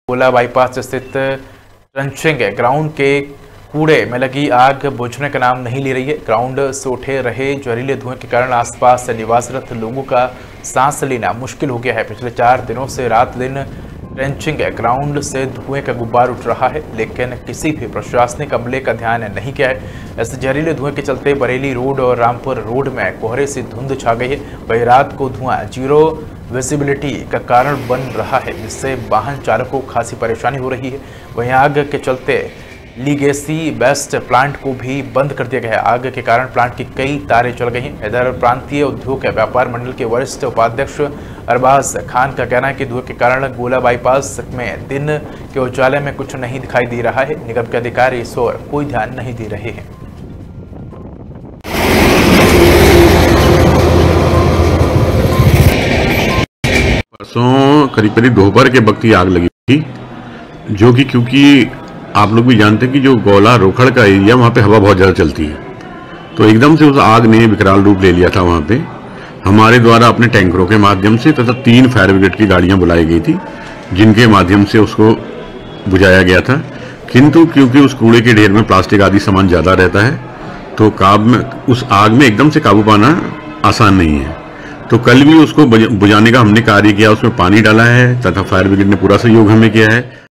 गोला बाईपास स्थित trenching ground के कूड़े में लगी आग बुझने का नाम नहीं ले रही है। ग्राउंड से उठे रहे जहरीले धुएं के कारण आसपास निवासरत लोगों का सांस लेना मुश्किल हो गया है। पिछले 4 दिनों से रात दिन ट्रंचिंग ग्राउंड से धुएं का गुब्बार उठ रहा है, लेकिन किसी भी प्रशासनिक अमले का ध्यान नहीं किया है। ऐसे जहरीले धुएं के चलते बरेली रोड और रामपुर रोड में कोहरे से धुंध छा गई है। वहीं रात को धुआं जीरो विजिबिलिटी का कारण बन रहा है, जिससे वाहन चालकों को खासी परेशानी हो रही है। वहीं आग के चलते लीगेसी बेस्ट प्लांट को भी बंद कर दिया गया है। आग के कारण प्लांट की कई तारें जल गई हैं। इधर प्रांतीय उद्योग व्यापार मंडल के वरिष्ठ उपाध्यक्ष अरबाज खान का कहना है कि धुएं के कारण गोला बाईपास में दिन के उजाले में कुछ नहीं दिखाई दे रहा है। निगम के अधिकारी इस ओर कोई ध्यान नहीं दे रहे हैं। परसों करीब दोपहर के वक्त ही आग लगी थी, जो कि क्योंकि आप लोग भी जानते हैं कि जो गोला रोखड़ का एरिया, वहाँ पे हवा बहुत ज़्यादा चलती है, तो एकदम से उस आग ने विकराल रूप ले लिया था। वहाँ पे हमारे द्वारा अपने टैंकरों के माध्यम से तथा 3 फायर ब्रिगेड की गाड़ियाँ बुलाई गई थी, जिनके माध्यम से उसको बुझाया गया था। किंतु क्योंकि उस कूड़े के ढेर में प्लास्टिक आदि सामान ज़्यादा रहता है, तो उस आग में एकदम से काबू पाना आसान नहीं है। तो कल भी उसको बुझाने का हमने कार्य किया, उसमें पानी डाला है तथा फायर ब्रिगेड ने पूरा सहयोग हमें किया है।